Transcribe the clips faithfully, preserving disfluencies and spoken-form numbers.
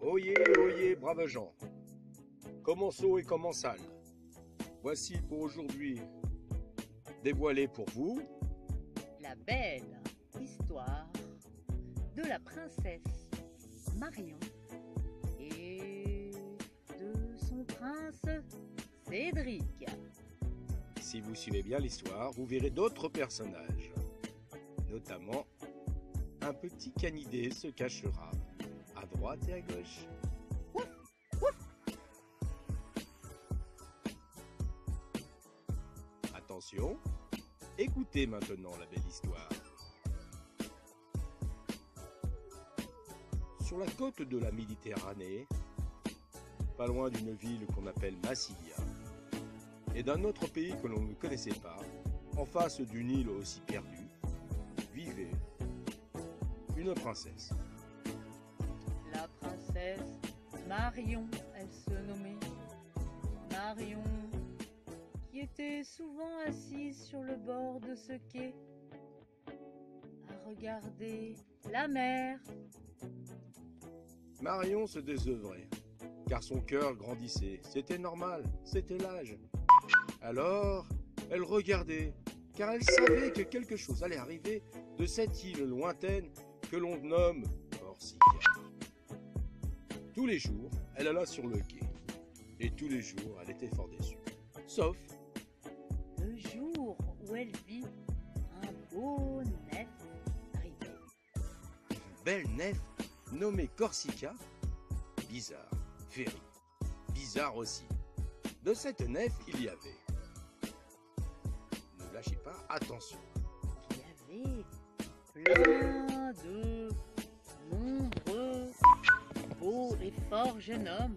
Oyez, oyez, braves gens, commençons et commençons. Voici pour aujourd'hui dévoilé pour vous la belle histoire de la princesse Marion et de son prince Cédric. Si vous suivez bien l'histoire, vous verrez d'autres personnages, notamment un petit canidé se cachera à droite et à gauche. Ouf, ouf. Attention, écoutez maintenant la belle histoire. Sur la côte de la Méditerranée, pas loin d'une ville qu'on appelle Massilia, et d'un autre pays que l'on ne connaissait pas, en face d'une île aussi perdue, vivait une princesse. La princesse Marion, elle se nommait Marion, qui était souvent assise sur le bord de ce quai, à regarder la mer. Marion se désœuvrait, car son cœur grandissait. C'était normal, c'était l'âge. Alors, elle regardait, car elle savait que quelque chose allait arriver de cette île lointaine que l'on nomme Corsica. Tous les jours, elle alla sur le quai, et tous les jours, elle était fort déçue. Sauf le jour où elle vit un beau nef arriver. une belle nef nommée Corsica, bizarre, féerie, bizarre aussi. De cette nef, il y avait, ne lâchez pas, attention, Il y avait plein de nombreux beaux et forts jeunes hommes.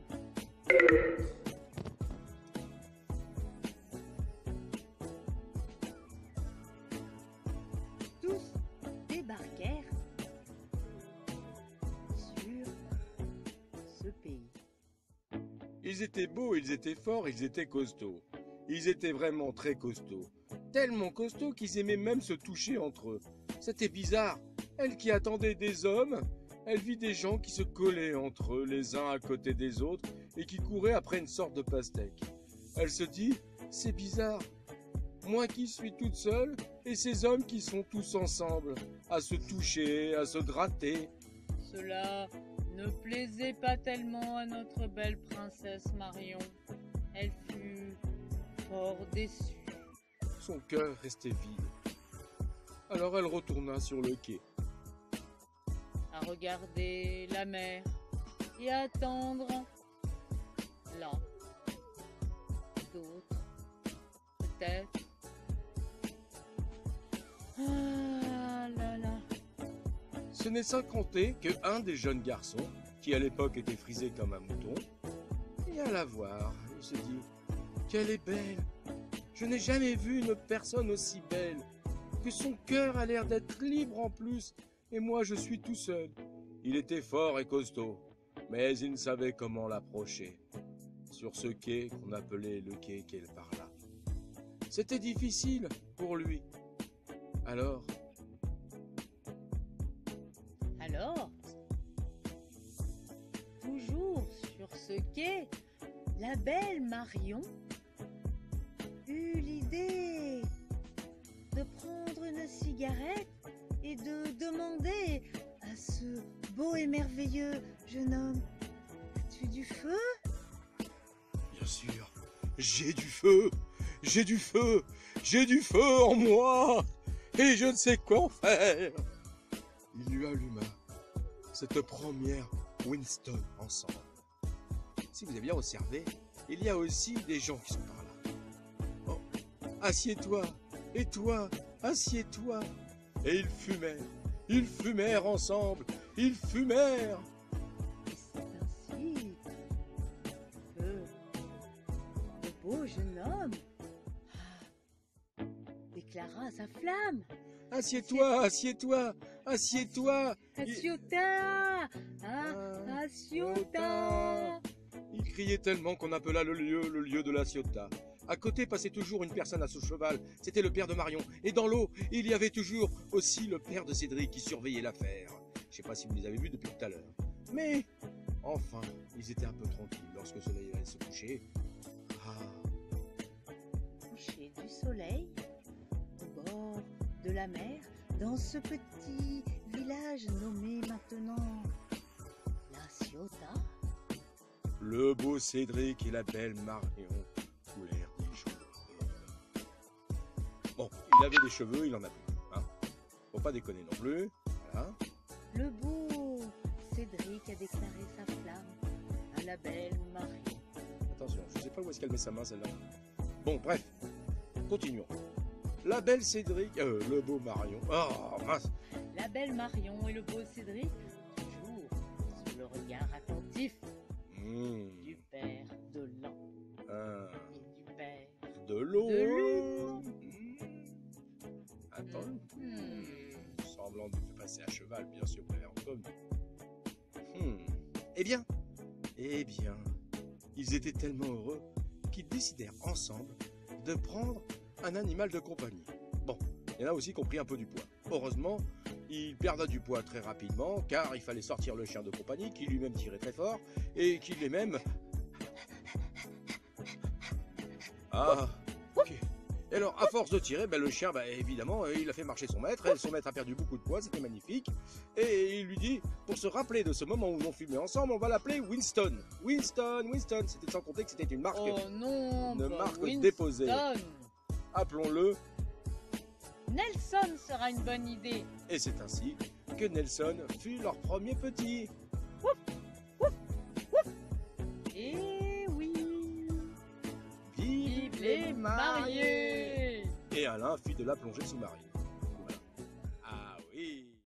Tous débarquèrent sur ce pays. ils étaient beaux, ils étaient forts, ils étaient costauds. Ils étaient vraiment très costauds. Tellement costauds qu'ils aimaient même se toucher entre eux. C'était bizarre. Elle qui attendait des hommes, elle vit des gens qui se collaient entre eux, les uns à côté des autres, et qui couraient après une sorte de pastèque. Elle se dit, c'est bizarre. Moi qui suis toute seule, et ces hommes qui sont tous ensemble, à se toucher, à se gratter. Cela ne plaisait pas tellement à notre belle princesse Marion. Elle fut fort déçue. Son cœur restait vide. Alors elle retourna sur le quai. À regarder la mer et à attendre là d'autres, peut-être. Ah là là. Ce n'est sans compter que un des jeunes garçons, qui à l'époque était frisé comme un mouton, et à la voir, il se dit « Qu'elle est belle! Je n'ai jamais vu une personne aussi belle, que son cœur a l'air d'être libre en plus, et moi je suis tout seul. » Il était fort et costaud, mais il ne savait comment l'approcher, sur ce quai qu'on appelait le quai qu'elle parla. C'était difficile pour lui. Alors, Alors, toujours sur ce quai, la belle Marion eut l'idée de prendre une cigarette et de demander à ce beau et merveilleux jeune homme, as-tu du feu? bien sûr, j'ai du feu, j'ai du feu, j'ai du feu en moi, et je ne sais quoi en faire. Il lui alluma cette première Winston ensemble. Si vous avez bien observé, il y a aussi des gens qui sont par là. Oh, assieds-toi, et toi, assieds-toi. Et ils fumèrent, ils fumèrent ensemble, ils fumèrent. Et c'est ainsi que le beau jeune homme ah, déclara sa flamme. Assieds-toi, assieds-toi, assieds-toi. Assiota! Ah, Assiota! Il criait tellement qu'on appela le lieu le lieu de la Ciotat. À côté passait toujours une personne à ce cheval, c'était le père de Marion. Et dans l'eau, il y avait toujours aussi le père de Cédric qui surveillait l'affaire. Je ne sais pas si vous les avez vus depuis tout à l'heure. Mais Enfin, ils étaient un peu tranquilles lorsque le soleil allait se coucher. Ah, Coucher du soleil, au bord de la mer, dans ce petit village nommé maintenant La Ciotat. le beau Cédric et la belle Marion coulèrent des cheveux. Bon, il avait des cheveux, il en a plus. Hein. Faut pas déconner non plus. Voilà. Le beau Cédric a déclaré sa flamme à la belle Marion. Attention, je sais pas où est-ce qu'elle met sa main celle-là. Bon, bref, continuons. La belle Cédric, euh, le beau Marion. Oh, mince. La belle Marion et le beau Cédric, toujours sous le regard attentif Mmh. du père de l'an Ah, et du père de l'eau. de l'eau. Mmh. Attends. Hmm. Semblant de faire passer à cheval, bien sûr, pour Antoine. Hmm. Eh bien, eh bien, ils étaient tellement heureux qu'ils décidèrent ensemble de prendre un animal de compagnie. Bon, il y en a aussi qui ont pris un peu du poids. Heureusement, il perdait du poids très rapidement, car il fallait sortir le chien de compagnie, qui lui-même tirait très fort, et qui les même... Ah, ok. Et alors, à force de tirer, ben, le chien, ben, évidemment, il a fait marcher son maître, et son maître a perdu beaucoup de poids, c'était magnifique. Et il lui dit, pour se rappeler de ce moment où on fumait ensemble, on va l'appeler Winston. Winston, Winston, c'était sans compter que c'était une marque, Oh non, une pas marque Winston. déposée. Appelons-le, Nelson sera une bonne idée. et c'est ainsi que Nelson fut leur premier petit. Et oui, Vive vive les mariés. Et Alain fit de la plongée sous-marine.